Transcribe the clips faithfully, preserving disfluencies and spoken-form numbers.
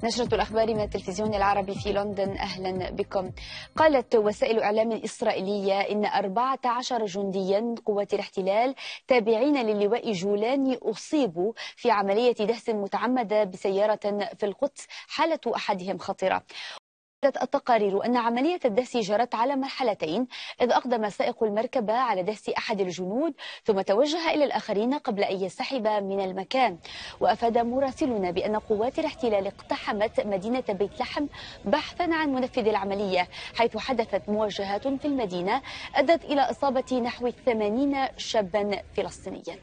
نشرة الأخبار من التلفزيون العربي في لندن، أهلا بكم. قالت وسائل إعلام إسرائيلية إن أربعة عشر جنديا قوات الاحتلال تابعين للواء جولاني أصيبوا في عملية دهس متعمدة بسيارة في القدس، حالة أحدهم خطرة. التقارير أن عملية الدهس جرت على مرحلتين، إذ أقدم سائق المركبة على دهس أحد الجنود ثم توجه إلى الآخرين قبل أن ينسحب من المكان. وأفاد مراسلون بأن قوات الاحتلال اقتحمت مدينة بيت لحم بحثا عن منفذ العملية، حيث حدثت مواجهات في المدينة أدت إلى إصابة نحو ثمانين شابا فلسطينيا.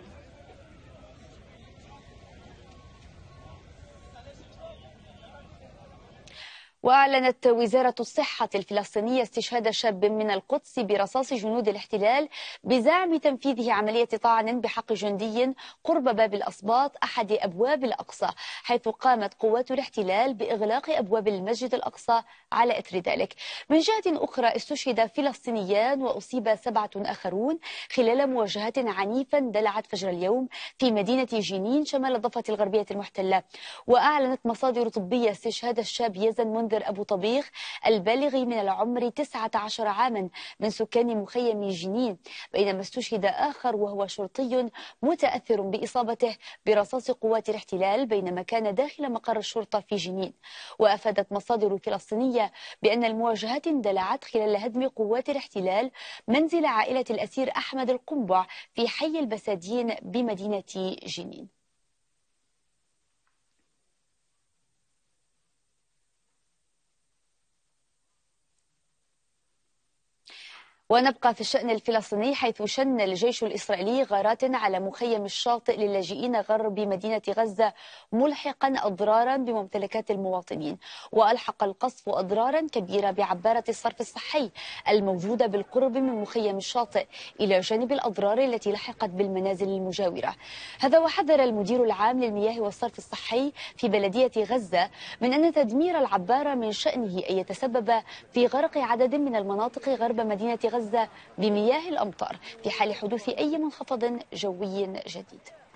وأعلنت وزارة الصحة الفلسطينية استشهاد شاب من القدس برصاص جنود الاحتلال بزعم تنفيذه عملية طعن بحق جندي قرب باب الأسباط أحد أبواب الأقصى، حيث قامت قوات الاحتلال بإغلاق أبواب المسجد الأقصى على إثر ذلك. من جهة أخرى استشهد فلسطينيان وأصيب سبعة آخرون خلال مواجهات عنيفة اندلعت فجر اليوم في مدينة جنين شمال الضفة الغربية المحتلة. وأعلنت مصادر طبية استشهاد الشاب يزن منذر أبو طبيخ البالغ من العمر تسعة عشر عاما من سكان مخيم جنين، بينما استشهد آخر وهو شرطي متأثر بإصابته برصاص قوات الاحتلال بينما كان داخل مقر الشرطة في جنين. وأفادت مصادر فلسطينية بأن المواجهات اندلعت خلال هدم قوات الاحتلال منزل عائلة الأسير أحمد القنبع في حي البساتين بمدينة جنين. ونبقى في الشأن الفلسطيني، حيث شن الجيش الإسرائيلي غارات على مخيم الشاطئ للاجئين غرب مدينة غزة، ملحقا أضرارا بممتلكات المواطنين. وألحق القصف أضرارا كبيرة بعبارة الصرف الصحي الموجودة بالقرب من مخيم الشاطئ، إلى جانب الأضرار التي لحقت بالمنازل المجاورة. هذا وحذر المدير العام للمياه والصرف الصحي في بلدية غزة من أن تدمير العبارة من شأنه أن يتسبب في غرق عدد من المناطق غرب مدينة غزة غزة بمياه الأمطار في حال حدوث أي منخفض جوي جديد.